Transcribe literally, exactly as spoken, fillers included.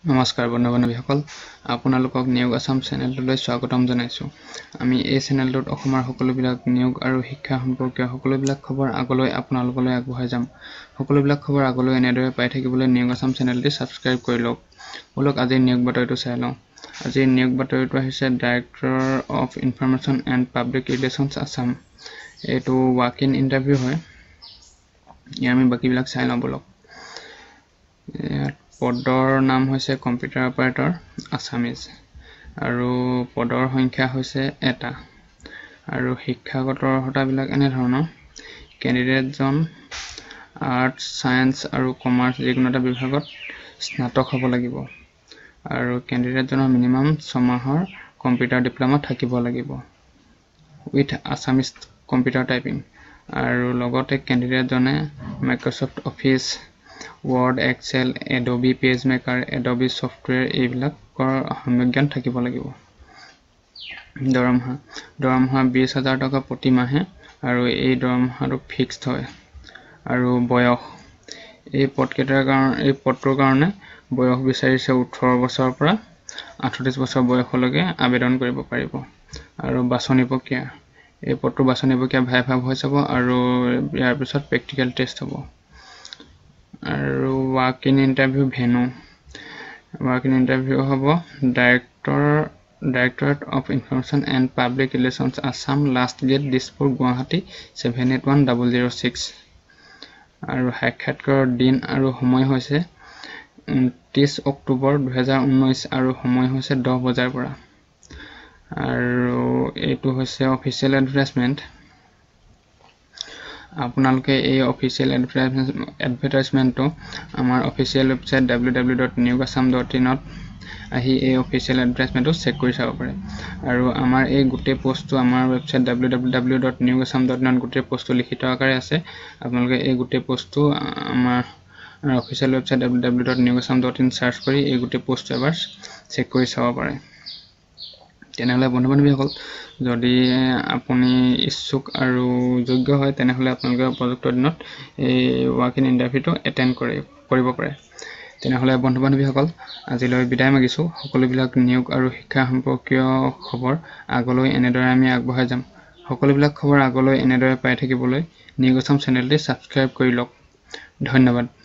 নমস্কাৰ বন্ধু বান্ধৱীসকল, আপোনালোকক নিয়োগ আসাম চেনেলটোলৈ স্বাগতম জনাইছো। আমি এই চেনেলটোত অসমৰ সকলোবিলাক নিয়োগ আৰু শিক্ষা সম্পৰ্কীয় সকলোবিলাক খবৰ আগলৈ আপোনালোকলৈ আগবঢ়াই যাম। সকলোবিলাক খবৰ আগলৈ এনেদৰে পাই থাকিবলৈ নিয়োগ আসাম চেনেলটি সাবস্ক্ৰাইব কৰি লওক। বলক আজি নিয়োগ বাতৰিটো চাই লওঁ। আজি নিয়োগ বাতৰিটো আহিছে director of information and public relations Assam. এইটো ৱাক ইন ইণ্টাৰভিউ হয়। ইয়াৰ আমি বাকীবিলাক চাই লওঁ বলক। পদৰ নাম হৈছে কম্পিউটাৰ অপাৰেটৰ আছামিজ আৰু পদৰ সংখ্যা হৈছে এটা আৰু শিক্ষাগত অৰ্হতাবিলাক এনে ধৰণৰ। কেণ্ডিডেটজন আৰ্টছ সায়েন্স আৰু কমাৰ্চ যিকোনো এটা বিভাগত স্নাতক হ'ব লাগিব আৰু কেণ্ডিডেটজনৰ মিনিমাম ছমাহৰ কম্পিউটাৰ ডিপ্ল'মা থাকিব লাগিব উইথ আছামিজ কম্পিউটাৰ টাইপিং আৰু লগতে কেণ্ডিডেটজনে Microsoft office word excel Adobe page maker Adobe software এইবিলাকৰ সম্যক জ্ঞান থাকিব লাগিব। দৰমহা দৰমহা বিশ হাজাৰ টকা প্ৰতি মাহে আৰু এই দৰমহাটো ফিক্সড হয়। আৰু বয়স এই পদকেইটাৰ কাৰণে এই পদটোৰ কাৰণে বয়স বিচাৰিছে ওঠৰ বছৰৰ পৰা আঠত্ৰিছ বছৰ বয়সলৈকে আবেদন কৰিব পাৰিব। আৰু বাছনি প্ৰক্ৰিয়া এই পদটোৰ বাছনি প্ৰক্ৰিয়া ভাই ভাগ হৈ যাব আৰু ইয়াৰ পিছত প্ৰেক্টিকেল টেষ্ট হ'ব। আৰু walk in interview venue walk in interview হ'ব director directorate of information and public relations Assam last gate Dispur Guwahati seven eight one double zero' six. আৰু সাক্ষাৎকাৰৰ দিন আৰু সময় হৈছে ঊনত্ৰিছ অক্টোবৰ দুহেজাৰ ঊনৈছ আৰু সময় হৈছে দহ বজাৰ পৰা। আৰু এইটো হৈছে অফিচিয়েল এডভাৰটাইজমেণ্ট। আপোনালোকে এই অফিচিয়েল এডভাৰটাইজমেণ্টটো আমাৰ official website W W dot Niyog Assam dot ইনত আহি এই অফিচিয়েল এডভাৰটাইজমেণ্টটো চেক কৰি চাব পাৰে। আৰু আমাৰ এই গোটেই পোষ্টটো আমাৰ website W W W dot Niyog Assam dot ইনত গোটেই পোষ্টটো লিখিত আকাৰে আছে। আপোনালোকে এই গোটেই পোষ্টটো আমাৰ official website W W dot Niyog Assam dot in search কৰি এই গোটেই পোষ্টটো এবাৰ চেক কৰি চাব পাৰে। তেনেহ'লে বন্ধু বান্ধৱীসকল, যদি আপুনি ইচ্ছুক আৰু যোগ্য হয় তেনেহ'লে আপোনালোকে উপযুক্ত দিনত এই ৱাক ইন ইণ্টাৰভিউটো এটেণ্ড কৰি কৰিব পাৰে। তেনেহ'লে বন্ধু বান্ধৱীসকল, আজিলৈ বিদায় মাগিছোঁ। সকলোবিলাক নিয়োগ আৰু শিক্ষা সম্পৰ্কীয় খবৰ আগলৈ এনেদৰে আমি আগবঢ়াই যাম। সকলোবিলাক খবৰ আগলৈ এনেদৰে পাই থাকিবলৈ নিয়োগ আসাম চেনেলটি ছাবস্ক্ৰাইব কৰি লওক। ধন্যবাদ।